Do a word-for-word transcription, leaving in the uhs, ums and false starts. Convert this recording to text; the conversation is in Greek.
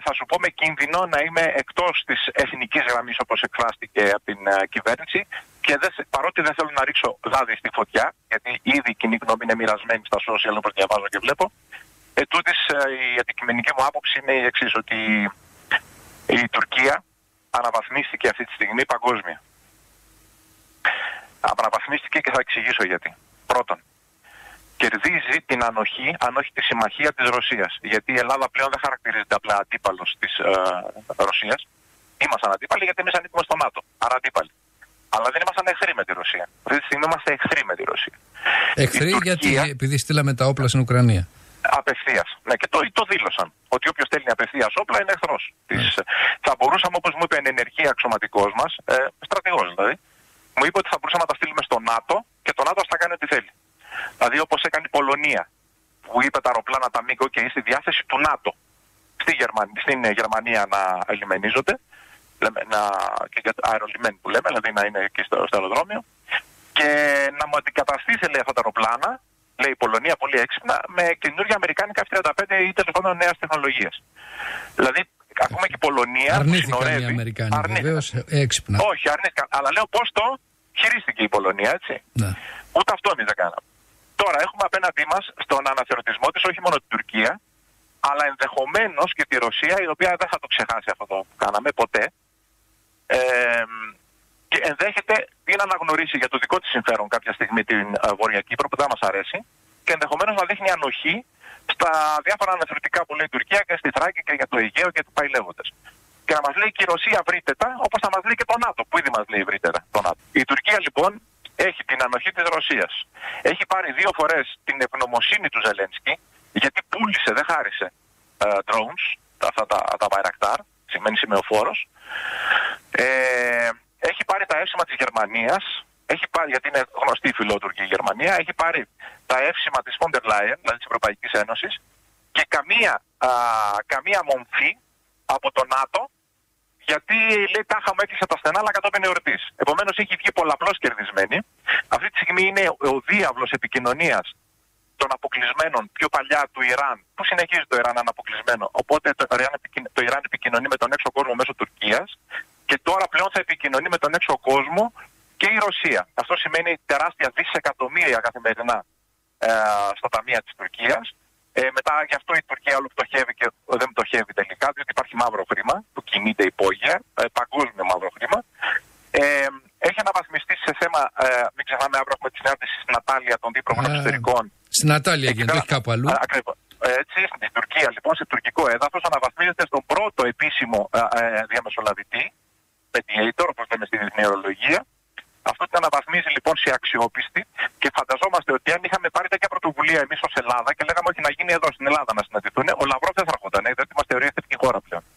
θα σου πω με κίνδυνο να είμαι εκτός της εθνικής γραμμής όπως εκφράστηκε από την uh, κυβέρνηση και δεν, παρότι δεν θέλω να ρίξω δάδι στη φωτιά, γιατί ήδη η κοινή γνώμη είναι μοιρασμένη στα social όπως διαβάζω και βλέπω, ετούτης uh, η αντικειμενική μου άποψη είναι η εξής, ότι η Τουρκία αναβαθμίστηκε αυτή τη στιγμή παγκόσμια. Αναβαθμίστηκε και θα εξηγήσω γιατί. Πρώτον, κερδίζει την ανοχή, αν όχι τη συμμαχία της Ρωσίας. Γιατί η Ελλάδα πλέον δεν χαρακτηρίζεται απλά αντίπαλος της ε, Ρωσίας. Ήμασταν αντίπαλοι γιατί εμείς ανήκουμε στο ΝΑΤΟ. Άρα αντίπαλοι. Αλλά δεν ήμασταν εχθροί με τη Ρωσία. Αυτή τη στιγμή είμαστε εχθροί με τη Ρωσία. Εχθροί Τουρκία, γιατί επειδή στείλαμε τα όπλα στην Ουκρανία. Απευθείας. Ναι, και το, το δήλωσαν. Ότι όποιος στέλνει απευθείας όπλα είναι εχθρός. Mm. Θα μπορούσαμε, όπως μου είπε εν ενεργεία αξιωματικός μας, ε, στρατηγός δηλαδή, μου είπε ότι θα μπορούσαμε να τα στείλουμε στο ΝΑΤΟ και το ΝΑΤΟ θα κάνει ό,τι θέλει. Δηλαδή όπως έκανε η Πολωνία, που είπε τα αεροπλάνα τα ΜΙΚ και στη διάθεση του ΝΑΤΟ στη Γερμανία, στην Γερμανία να λιμενίζονται, να, και αερολιμένοι που λέμε, δηλαδή να είναι εκεί στο, στο αεροδρόμιο, και να μου αντικαταστήσει λέει, αυτά τα αεροπλάνα, λέει η Πολωνία πολύ έξυπνα, με καινούργια αμερικάνικα εφ τριάντα πέντε ή τέλος πάντων νέας τεχνολογίας. Δηλαδή, ακόμα και η Πολωνία. Αρνήθηκαν οι Αμερικάνοι, βεβαίως, έξυπνα. Όχι, αρνήθηκαν. Αλλά λέω πώς το χειρίστηκε η Πολωνία, έτσι. Ναι. Ούτε αυτό εμείς δεν κάναμε. Τώρα έχουμε απέναντί μας στον αναθεωρητισμό της όχι μόνο την Τουρκία, αλλά ενδεχομένως και τη Ρωσία, η οποία δεν θα το ξεχάσει αυτό το που κάναμε ποτέ. Ε, και ενδέχεται ή να αναγνωρίσει για το δικό της συμφέρον κάποια στιγμή την uh, Βόρεια Κύπρο που δεν μας αρέσει και ενδεχομένως να δείχνει ανοχή στα διάφορα αναθεωρητικά που λέει η Τουρκία και στη Θράκη και για το Αιγαίο και του πάει λέγοντας. Και να μας λέει και η Ρωσία βρείτε τα, όπως θα μας λέει και το ΝΑΤΟ, που ήδη μας λέει βρείτε τα, το ΝΑΤΟ. Η Τουρκία λοιπόν έχει την ανοχή της Ρωσίας. Έχει πάρει δύο φορές την ευγνωμοσύνη του Ζελένσκι, γιατί πούλησε, δεν χάρισε uh, drones, αυτά τα, τα Bayraktar, σημαίνει σημεοφόρος. Ε, έχει πάρει τα εύσημα της Γερμανίας, έχει πάρει, γιατί είναι γνωστή η φιλότουρκη η Γερμανία, έχει πάρει τα εύσημα της Φόντερ Λάιεν, δηλαδή της Ευρωπαϊκής Ένωσης, και καμία, α, καμία μομφή από το ΝΑΤΟ, γιατί λέει τάχα μου έκλεισε τα στενά, αλλά κατόπιν εορτής. Επομένως έχει βγει πολλαπλώς κερδισμένη. Αυτή τη στιγμή είναι ο διάβλος επικοινωνίας των αποκλεισμένων πιο παλιά του Ιράν, που συνεχίζει το Ιράν αναποκλεισμένο. Οπότε το Ιράν, το Ιράν επικοινωνεί με τον έξω κόσμο μέσω Τουρκίας και τώρα πλέον θα επικοινωνεί με τον έξω κόσμο και η Ρωσία. Αυτό σημαίνει τεράστια δισεκατομμύρια καθημερινά ε, στα ταμεία της Τουρκίας. Ε, μετά γι' αυτό η Τουρκία όλο πτωχεύει και δεν πτωχεύει τελικά, διότι υπάρχει μαύρο χρήμα που κινείται υπόγεια, ε, παγκόσμιο μαύρο χρήμα. Ε, έχει αναβαθμιστεί σε θέμα, ε, μην ξεχνάμε, αύριο έχουμε τη συνάντηση στην Ατάλια των δίπρογων εξωτερικών. Στην Ατάλια γίνεται, όχι κάπου αλλού. Ακριβώς. Έτσι, στην Τουρκία λοιπόν, σε τουρκικό έδαφος, αναβαθμίζεται στον πρώτο επίσημο ε, ε, διαμεσολαβητή, mediator, όπως λέμε στη διεθνή ορολογία. Αυτό την αναβαθμίζει λοιπόν σε αξιόπιστη και φανταζόμαστε ότι αν είχαμε πάρει τέτοια πρωτοβουλία εμείς ως Ελλάδα και λέγαμε όχι να γίνει εδώ στην Ελλάδα να συναντηθούν, ο Λαυρόβ δεν θα έρχονταν, διότι μας θεωρεί εθνική χώρα πλέον.